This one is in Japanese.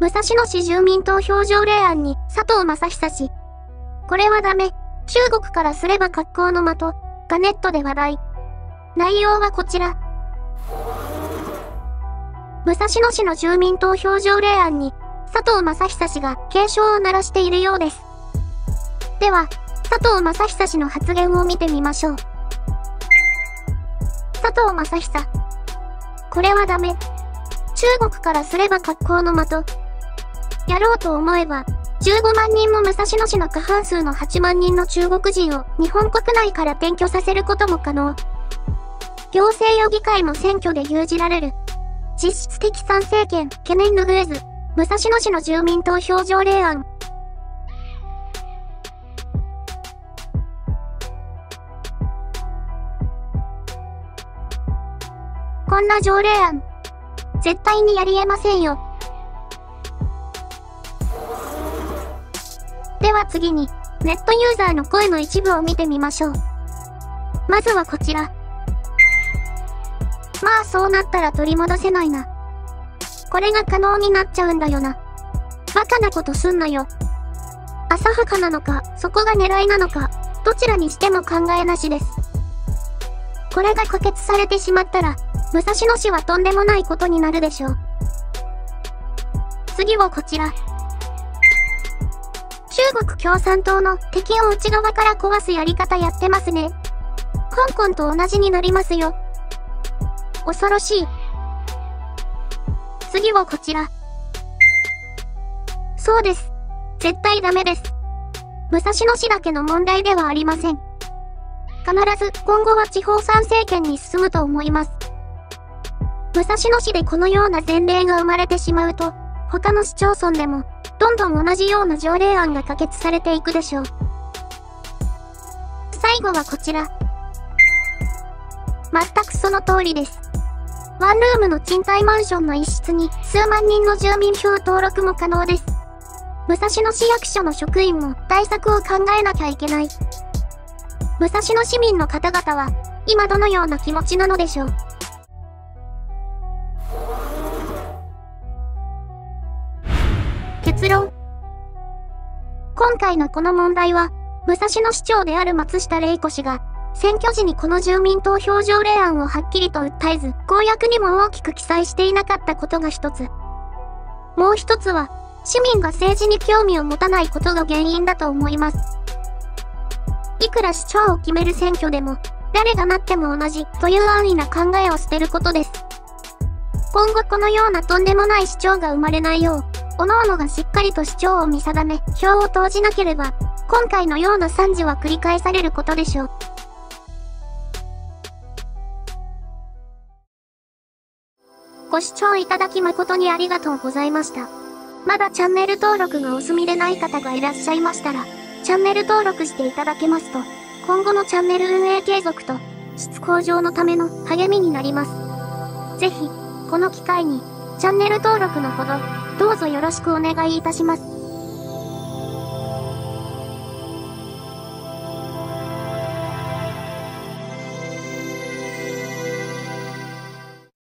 武蔵野市住民投票条例案に佐藤正久氏。これはダメ。中国からすれば格好の的。がネットで話題。内容はこちら。武蔵野市の住民投票条例案に佐藤正久氏が警鐘を鳴らしているようです。では、佐藤正久氏の発言を見てみましょう。佐藤正久。これはダメ。中国からすれば格好の的。やろうと思えば、15万人も武蔵野市の過半数の8万人の中国人を日本国内から転居させることも可能。行政や議会も選挙で牛耳られる。実質的参政権、懸念拭えず、武蔵野市の住民投票条例案。こんな条例案、絶対にやり得ませんよ。では次に、ネットユーザーの声の一部を見てみましょう。まずはこちら。まあそうなったら取り戻せないな。これが可能になっちゃうんだよな。バカなことすんなよ。浅はかなのか、そこが狙いなのか、どちらにしても考えなしです。これが可決されてしまったら、武蔵野市はとんでもないことになるでしょう。次はこちら。中国共産党の敵を内側から壊すやり方やってますね。香港と同じになりますよ。恐ろしい。次はこちら。そうです。絶対ダメです。武蔵野市だけの問題ではありません。必ず今後は地方参政権に進むと思います。武蔵野市でこのような前例が生まれてしまうと、他の市町村でも、どんどん同じような条例案が可決されていくでしょう。最後はこちら。全くその通りです。ワンルームの賃貸マンションの一室に数万人の住民票登録も可能です。武蔵野市役所の職員も対策を考えなきゃいけない。武蔵野市民の方々は、今どのような気持ちなのでしょう。結論。今回のこの問題は、武蔵野市長である松下玲子氏が、選挙時にこの住民投票条例案をはっきりと訴えず、公約にも大きく記載していなかったことが一つ。もう一つは、市民が政治に興味を持たないことが原因だと思います。いくら市長を決める選挙でも、誰がなっても同じという安易な考えを捨てることです。今後このようなとんでもない市長が生まれないよう、各々がしっかりと市長を見定め、票を投じなければ、今回のような惨事は繰り返されることでしょう。ご視聴いただき誠にありがとうございました。まだチャンネル登録がお済みでない方がいらっしゃいましたら、チャンネル登録していただけますと、今後のチャンネル運営継続と、質向上のための励みになります。ぜひ、この機会に、チャンネル登録のほど、どうぞよろしくお願いいたします。